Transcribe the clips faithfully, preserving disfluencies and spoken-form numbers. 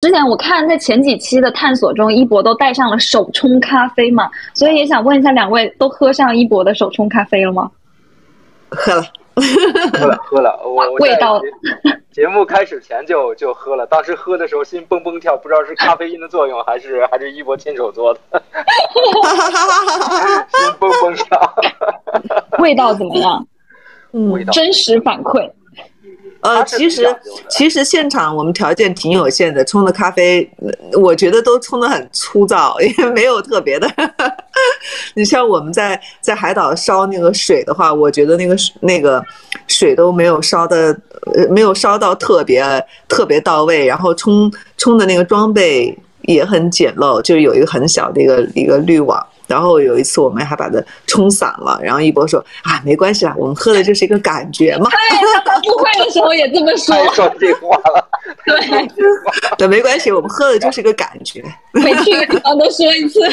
之前我看在前几期的探索中，一博都带上了手冲咖啡嘛，所以也想问一下，两位都喝上一博的手冲咖啡了吗？ 喝了。 喝了喝了，我我味道节目开始前就就喝了，当时喝的时候心蹦蹦跳，不知道是咖啡因的作用还是还是一博亲手做的，心蹦蹦跳。 味道怎么样？ 嗯， 真实反馈。 呃，其实其实现场我们条件挺有限的，冲的咖啡，我觉得都冲得很粗糙，也没有特别的。你像我们在在海岛烧那个水的话，我觉得那个那个水都没有烧的，呃，没有烧到特别特别到位，然后冲冲的那个装备也很简陋，就是有一个很小的一个一个滤网。然后有一次我们还把它冲散了，然后一博说啊，没关系啦，我们喝的就是一个感觉嘛。 对，他发布会的时候也这么说。 说这话了。 对， 对，没关系，我们喝的就是个感觉。 每去一个地方都说一次。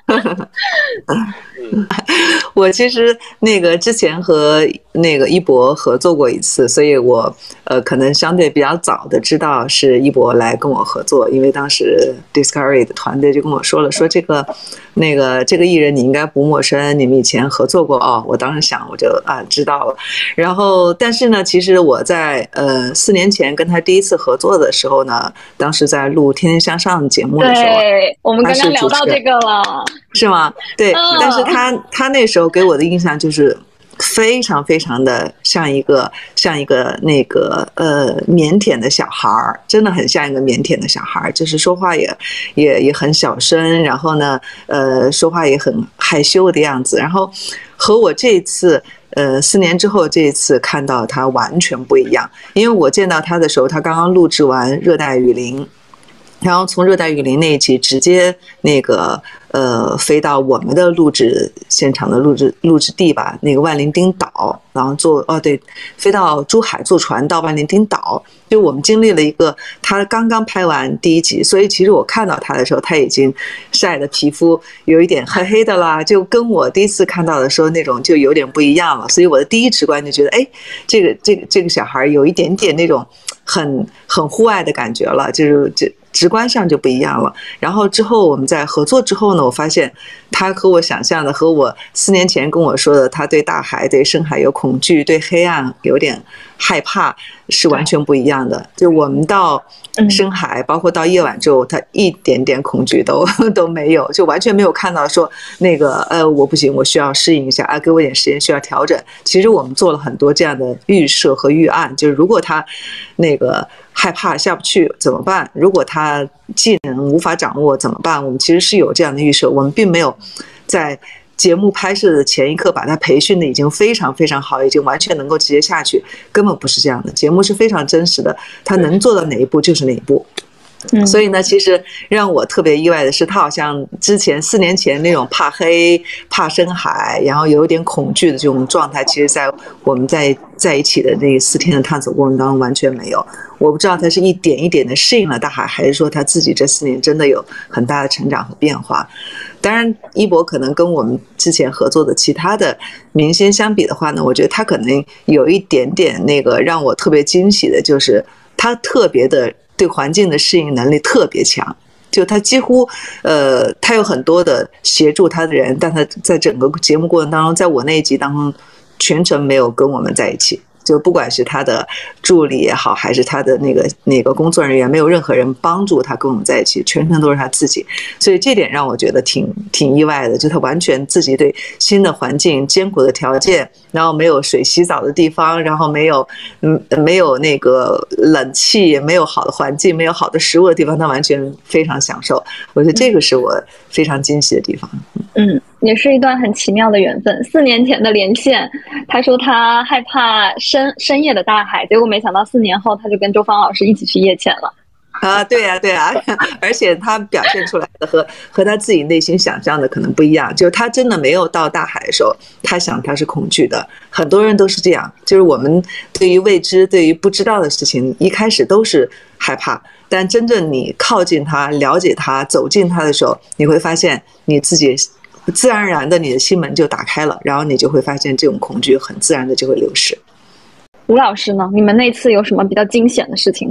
我其实那个之前和那个一博合作过一次，所以我呃可能相对比较早的知道是一博来跟我合作，因为当时 Discovery 的团队就跟我说了，说这个那个这个艺人你应该不陌生，你们以前合作过哦。我当时想我就啊知道了，然后但是呢，其实我在呃四年前跟他第一次合作的时候呢，当时在录《天天向上》节目的时候， 对，我们刚刚聊到这个了， 是吗？对， 嗯、 但是他他那时候给我的印象就是非常非常的像一个像一个那个呃腼腆的小孩儿，真的很像一个腼腆的小孩儿，就是说话也也也很小声，然后呢呃说话也很害羞的样子，然后和我这一次呃四年之后这一次看到他完全不一样，因为我见到他的时候，他刚刚录制完《热带雨林》。然后从热带雨林那一集直接那个呃飞到我们的录制现场的录制录制地吧，那个万灵丁岛，然后坐哦对，飞到珠海坐船到万灵丁岛，就我们经历了一个他刚刚拍完第一集，所以其实我看到他的时候，他已经晒的皮肤有一点黑黑的啦，就跟我第一次看到的时候那种就有点不一样了，所以我的第一直观就觉得，哎，这个这个这个小孩有一点点那种很很户外的感觉了，就是这。直观上就不一样了。然后之后我们在合作之后呢，我发现他和我想象的，和我四年前跟我说的，他对大海、对深海有恐惧，对黑暗有点害怕，是完全不一样的。就我们到深海，包括到夜晚之后，他一点点恐惧都都没有，就完全没有看到说那个呃我不行，我需要适应一下啊，给我点时间需要调整。其实我们做了很多这样的预设和预案，就是如果他那个害怕下不去怎么办？如果他技能无法掌握怎么办？我们其实是有这样的预设，我们并没有在节目拍摄的前一刻把他培训的已经非常非常好，已经完全能够直接下去，根本不是这样的。节目是非常真实的，他能做到哪一步就是哪一步。所以呢，其实让我特别意外的是，他好像之前四年前那种怕黑、怕深海，然后有一点恐惧的这种状态，其实在我们在在一起的那四天的探索过程当中完全没有。我不知道他是一点一点的适应了大海，还是说他自己这四年真的有很大的成长和变化。当然，一博可能跟我们之前合作的其他的明星相比的话呢，我觉得他可能有一点点那个让我特别惊喜的，就是他特别的对环境的适应能力特别强。就他几乎，呃，他有很多的协助他的人，但他在整个节目过程当中，在我那一集当中，全程没有跟我们在一起。就不管是他的助理也好，还是他的那个那个工作人员，没有任何人帮助他跟我们在一起，全程都是他自己。所以这点让我觉得挺挺意外的，就他完全自己对新的环境、艰苦的条件，然后没有水洗澡的地方，然后没有嗯没有那个冷气，没有好的环境，没有好的食物的地方，他完全非常享受。我觉得这个是我非常惊喜的地方。 嗯，也是一段很奇妙的缘分。四年前的连线，他说他害怕深深夜的大海，结果没想到四年后他就跟周芳老师一起去夜潜了。 啊，对啊，对啊，而且他表现出来的和和他自己内心想象的可能不一样，就是他真的没有到大海的时候，他想他是恐惧的。很多人都是这样，就是我们对于未知、对于不知道的事情，一开始都是害怕，但真正你靠近他、了解他、走近他的时候，你会发现你自己自然而然的你的心门就打开了，然后你就会发现这种恐惧很自然的就会流失。 吴老师呢？你们那次有什么比较惊险的事情吗？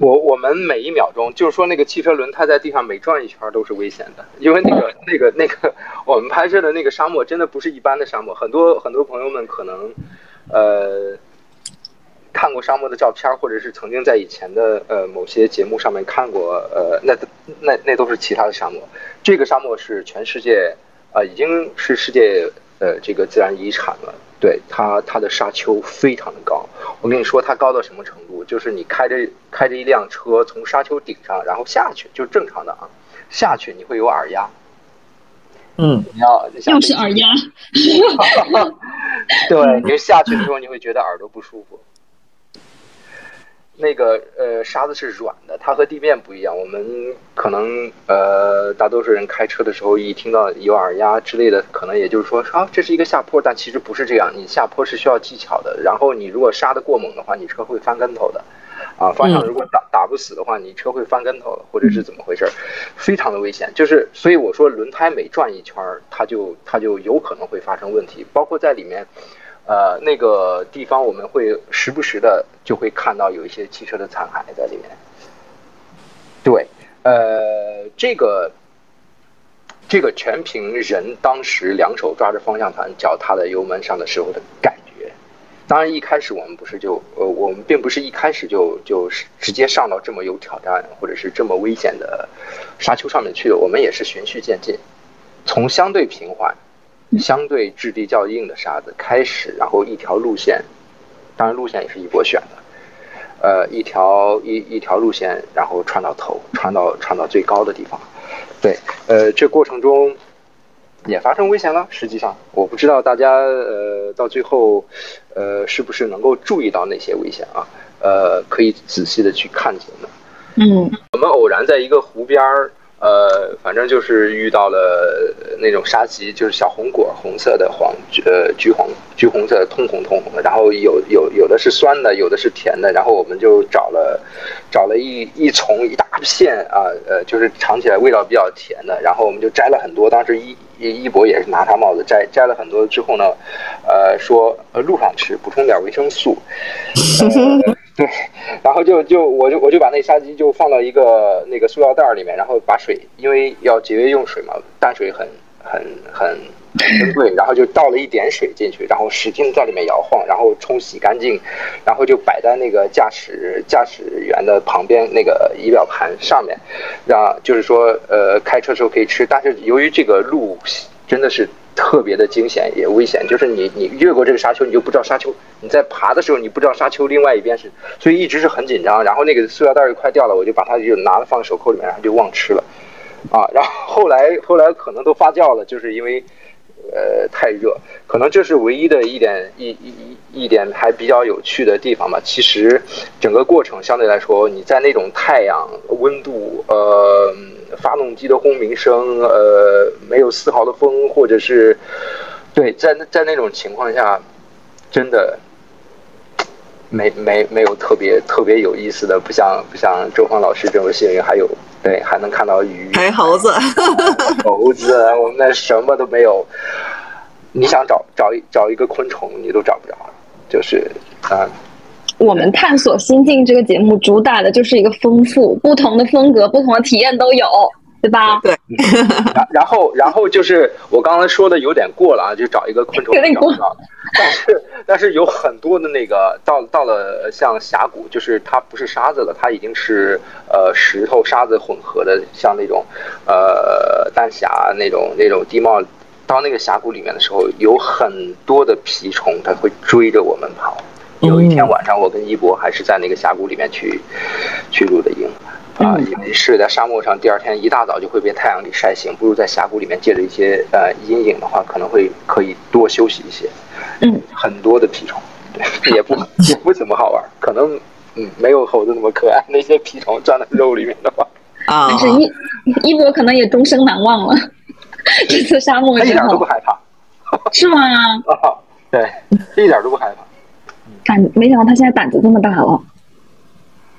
我我们每一秒钟，就是说那个汽车轮胎在地上每转一圈都是危险的，因为那个那个那个我们拍摄的那个沙漠真的不是一般的沙漠，很多很多朋友们可能呃看过沙漠的照片，或者是曾经在以前的呃某些节目上面看过，呃那那那都是其他的沙漠，这个沙漠是全世界啊、呃、已经是世界呃这个自然遗产了。对它，它的沙丘非常的高。我跟你说，它高到什么程度？就是你开着开着一辆车从沙丘顶上，然后下去，就是正常的啊，下去你会有耳压。 嗯， 你要又是耳压。 对，你就下去的时候你会觉得耳朵不舒服。那个呃沙子是软的，它和地面不一样。我们可能呃大多数人开车的时候一听到有耳压之类的，可能也就是说啊这是一个下坡，但其实不是这样。你下坡是需要技巧的，然后你如果刹得过猛的话，你车会翻跟头的。啊，方向如果打打不死的话，你车会翻跟头，或者是怎么回事，非常的危险。就是所以我说轮胎每转一圈，它就它就有可能会发生问题，包括在里面。呃，那个地方我们会时不时的就会看到有一些汽车的残骸在里面。对，呃，这个这个全凭人当时两手抓着方向盘，脚踏在油门上的时候的感觉。当然，一开始我们不是就呃，我们并不是一开始就就直接上到这么有挑战或者是这么危险的沙丘上面去的，我们也是循序渐进，从相对平缓。相对质地较硬的沙子开始，然后一条路线，当然路线也是一波选的，呃，一条一一条路线，然后穿到头，穿到穿到最高的地方，对，呃，这过程中也发生危险了。实际上，我不知道大家呃到最后，呃是不是能够注意到那些危险啊？呃，可以仔细的去看见的。 嗯， 我们偶然在一个湖边儿。呃，反正就是遇到了那种沙棘，就是小红果，红色的黄，呃，橘黄，橘红色，通红通红的。然后有有有的是酸的，有的是甜的。然后我们就找了，找了一一丛一大片啊，呃，就是尝起来味道比较甜的。然后我们就摘了很多。当时一一博也是拿他帽子摘摘了很多之后呢，呃，说呃路上吃，补充点维生素。呃对，然后就就我就我就把那沙棘就放到一个那个塑料袋里面，然后把水，因为要节约用水嘛，淡水很很很珍贵，然后就倒了一点水进去，然后使劲在里面摇晃，然后冲洗干净，然后就摆在那个驾驶驾驶员的旁边那个仪表盘上面，让就是说呃开车时候可以吃，但是由于这个路真的是特别的惊险也危险，就是你你越过这个沙丘，你就不知道沙丘，你在爬的时候你不知道沙丘另外一边是，所以一直是很紧张。然后那个塑料袋又快掉了，我就把它就拿了放手扣里面，然后就忘吃了，啊，然后后来后来可能都发酵了，就是因为呃太热，可能这是唯一的一点一一一点还比较有趣的地方吧。其实整个过程相对来说，你在那种太阳温度呃。发动机的轰鸣声，呃，没有丝毫的风，或者是，对，在在那种情况下，真的没没没有特别特别有意思的，不像不像周芳老师这么幸运，还有对还能看到鱼， 还有猴子， 猴子，我们那什么都没有。你想找找一找一个昆虫，你都找不着，就是啊。 我们探索心境这个节目主打的就是一个丰富，不同的风格、不同的体验都有，对吧？ 对。 然后，然后就是我刚才说的有点过了啊，就找一个昆虫找不着。但是，但是有很多的那个到到了像峡谷，就是它不是沙子了，它已经是呃石头沙子混合的，像那种呃丹霞那种那种地貌。到那个峡谷里面的时候，有很多的蜱虫，它会追着我们跑。有一天晚上，我跟一博还是在那个峡谷里面去去露的营，啊，因为是在沙漠上，第二天一大早就会被太阳里晒醒，不如在峡谷里面借着一些呃阴影的话，可能会可以多休息一些。 嗯，很多的蜱虫，对，也不也不怎么好玩，可能嗯没有猴子那么可爱。那些蜱虫钻在肉里面的话， 啊，但是一一博可能也终生难忘了。这次沙漠之后， 他一点都不害怕， 是吗？ 啊，对，一点都不害怕。 胆，没想到他现在胆子这么大了。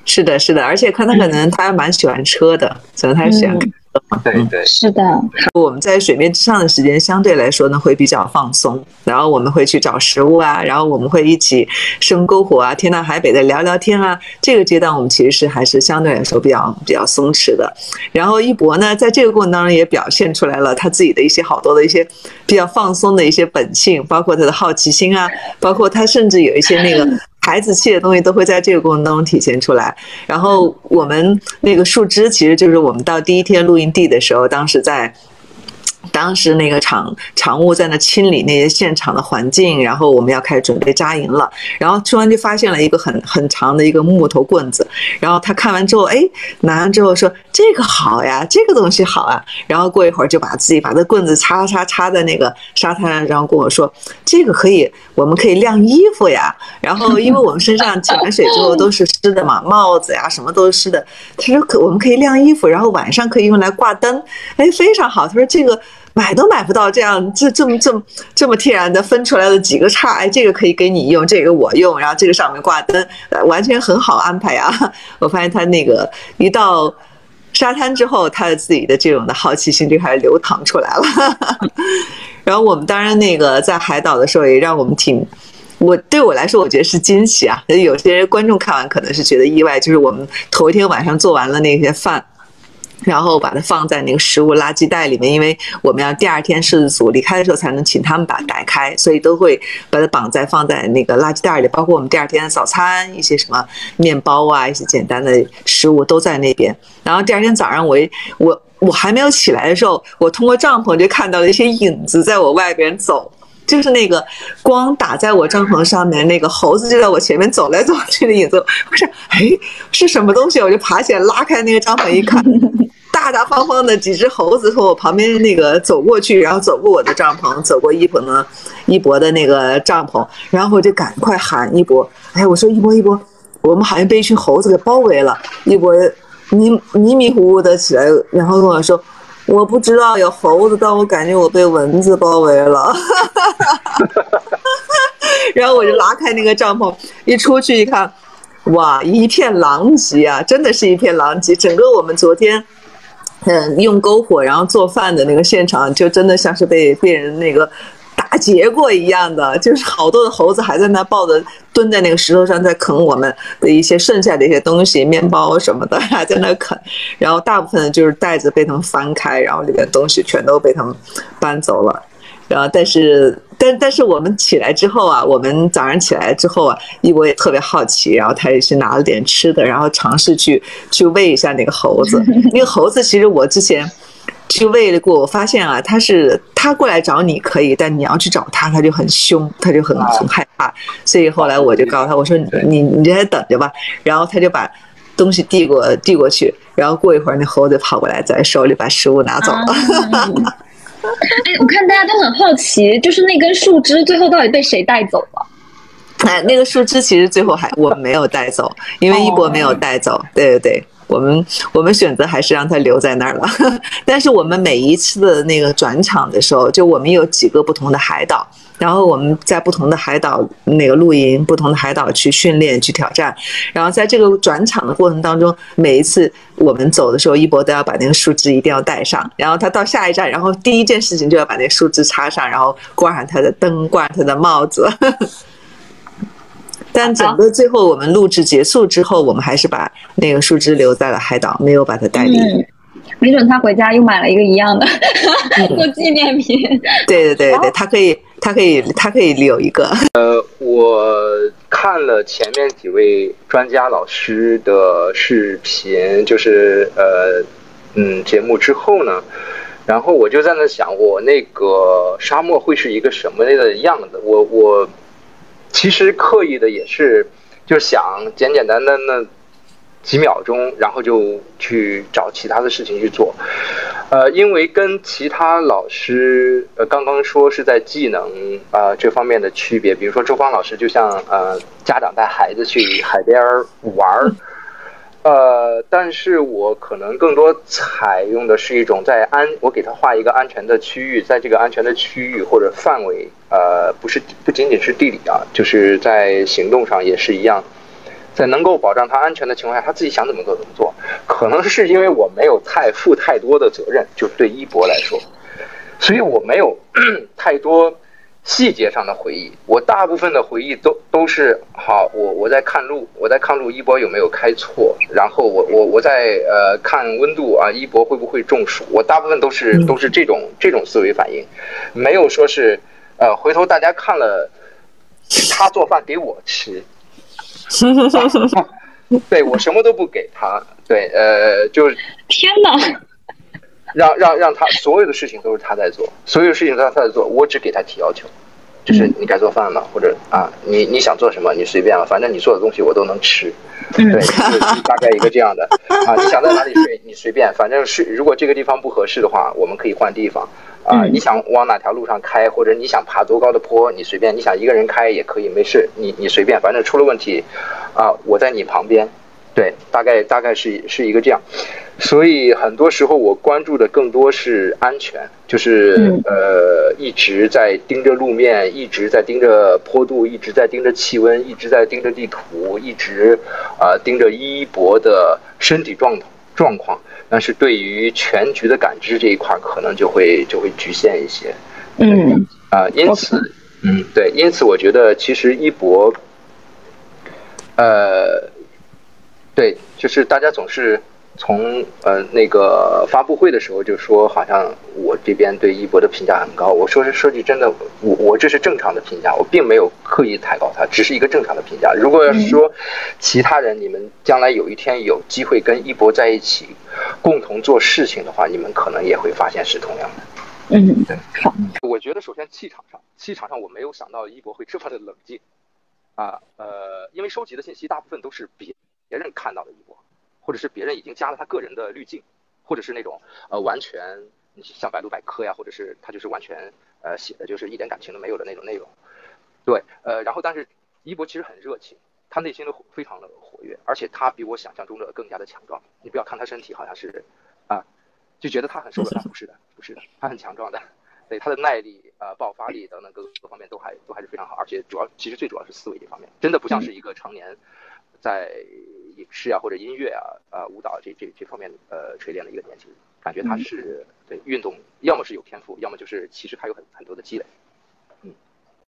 是的，是的，而且看他可能他蛮喜欢车的，可能他喜欢开车嘛。 对对， 是的。 我们在水面之上的时间相对来说呢会比较放松，然后我们会去找食物啊，然后我们会一起生篝火啊，天南海北的聊聊天啊。这个阶段我们其实是还是相对来说比较比较松弛的。然后一博呢，在这个过程当中也表现出来了他自己的一些好多的一些比较放松的一些本性，包括他的好奇心啊，包括他甚至有一些那个孩子气的东西都会在这个过程当中体现出来。然后我们那个树枝其实就是我们到第一天露营地的时候，当时在当时那个场场务在那清理那些现场的环境，然后我们要开始准备扎营了。然后突然就发现了一个很很长的一个木头棍子，然后他看完之后，哎，拿完之后说这个好呀，这个东西好啊。然后过一会儿就把自己把这棍子插插插在那个沙滩上，然后跟我说这个可以，我们可以晾衣服呀。然后因为我们身上潜完水之后都是湿的嘛，帽子呀什么都是湿的。他说可我们可以晾衣服，然后晚上可以用来挂灯，哎，非常好。他说这个买都买不到这样这这么这么这么天然的分出来的几个叉，哎，这个可以给你用，这个我用，然后这个上面挂灯，完全很好安排啊。我发现他那个一到沙滩之后，他的自己的这种的好奇心就开始流淌出来了。然后我们当然那个在海岛的时候也让我们挺，我对我来说我觉得是惊喜啊。有些观众看完可能是觉得意外，就是我们头一天晚上做完了那些饭，然后把它放在那个食物垃圾袋里面，因为我们要第二天摄制组离开的时候才能请他们把它打开，所以都会把它绑在放在那个垃圾袋里，包括我们第二天的早餐，一些什么面包啊，一些简单的食物都在那边。然后第二天早上我我我还没有起来的时候，我通过帐篷就看到了一些影子在我外边走，就是那个光打在我帐篷上面，那个猴子就在我前面走来走去的影子。我说哎，是什么东西？我就爬起来拉开那个帐篷一看，大大方方的几只猴子从我旁边那个走过去，然后走过我的帐篷，走过一博呢一博的那个帐篷，然后我就赶快喊一博，哎，我说一博一博，我们好像被一群猴子给包围了。一博迷迷迷糊糊的起来，然后跟我说我不知道有猴子，但我感觉我被蚊子包围了。然后我就拉开那个帐篷，一出去一看，哇，一片狼藉啊，真的是一片狼藉。整个我们昨天嗯用篝火然后做饭的那个现场，就真的像是被被人那个打劫过一样的，就是好多的猴子还在那抱着蹲在那个石头上在啃我们的一些剩下的一些东西，面包什么的还在那啃。然后大部分就是袋子被他们翻开，然后里面东西全都被他们搬走了。然后但是但但是我们起来之后啊，我们早上起来之后啊，一博也特别好奇，然后他也是拿了点吃的，然后尝试去去喂一下那个猴子。那个猴子其实我之前去喂了过，我发现啊，他是他过来找你可以，但你要去找他，他就很凶，他就很很害怕。所以后来我就告诉他，我说你你你就在等着吧。然后他就把东西递过递过去，然后过一会儿那猴子跑过来，在手里把食物拿走了。 哎，我看大家都很好奇，就是那根树枝最后到底被谁带走了？ 哎，那个树枝其实最后还我没有带走，因为一博没有带走。对对对。我们我们选择还是让它留在那儿了。但是我们每一次的那个转场的时候，就我们有几个不同的海岛，然后我们在不同的海岛那个露营，不同的海岛去训练去挑战。然后在这个转场的过程当中，每一次我们走的时候，一博都要把那个树枝一定要带上，然后他到下一站，然后第一件事情就要把那个树枝插上，然后挂上他的灯，挂上他的帽子。但整个最后我们录制结束之后，我们还是把那个树枝留在了海岛，没有把它带离。 嗯，没准他回家又买了一个一样的做纪念品。 对对对对，他可以，他可以，他可以留一个。 呃，我看了前面几位专家老师的视频，就是呃嗯节目之后呢，然后我就在那想，我那个沙漠会是一个什么的样子？我我。其实刻意的也是，就想简简单单的几秒钟，然后就去找其他的事情去做。呃，因为跟其他老师呃刚刚说是在技能啊、呃、这方面的区别，比如说周芳老师就像呃家长带孩子去海边玩，呃，但是我可能更多采用的是一种在安，我给他画一个安全的区域，在这个安全的区域或者范围。呃，不是，不仅仅是地理啊，就是在行动上也是一样。 在能够保障他安全的情况下，他自己想怎么做怎么做。可能是因为我没有太负太多的责任，就对一博来说，所以我没有太多细节上的回忆。我大部分的回忆都都是好，我我在看路，我在看路，一博有没有开错，然后我我我在呃看温度啊，一博会不会中暑。我大部分都是都是这种这种思维反应，没有说是呃回头大家看了他做饭给我吃。对，我什么都不给他，对，呃，就是天哪， 让让让他所有的事情都是他在做，所有的事情都是他在做，我只给他提要求，就是你该做饭了，或者啊，你你想做什么你随便了，反正你做的东西我都能吃，对，是大概一个这样的啊，你想在哪里睡你随便，反正是如果这个地方不合适的话，我们可以换地方。啊、呃，你想往哪条路上开，或者你想爬多高的坡，你随便；你想一个人开也可以，没事，你你随便，反正出了问题，啊、呃，我在你旁边，对，大概大概是是一个这样，所以很多时候我关注的更多是安全，就是呃一直在盯着路面，一直在盯着坡度，一直在盯着气温，一直在盯着地图，一直啊、呃、盯着一博的身体状状况。但是对于全局的感知这一块，可能就会就会局限一些。 嗯啊、呃，因此，嗯，对，因此我觉得其实一博，呃，对，就是大家总是从呃那个发布会的时候就说，好像我这边对一博的评价很高。我说是说句真的，我我这是正常的评价，我并没有刻意抬高他，只是一个正常的评价。如果要是说其他人，你们将来有一天有机会跟一博在一起，共同做事情的话，你们可能也会发现是同样的。 嗯， 对， 好。 我觉得首先气场上，气场上我没有想到一博会这么的冷静啊，呃，因为收集的信息大部分都是别别人看到的一博。或者是别人已经加了他个人的滤镜，或者是那种呃完全像百度百科呀，或者是他就是完全呃写的就是一点感情都没有的那种内容。对，呃，然后但是一博其实很热情，他内心都非常的活跃，而且他比我想象中的更加的强壮。你不要看他身体好像是啊，就觉得他很瘦的，但不是的，不是的，他很强壮的。对，他的耐力、呃爆发力等等各个方面都还都还是非常好，而且主要其实最主要是思维这方面，真的不像是一个常年在影视啊或者音乐啊啊、呃、舞蹈这这这方面呃锤炼的一个年轻人，感觉他是对运动要么是有天赋，要么就是其实他有很很多的积累。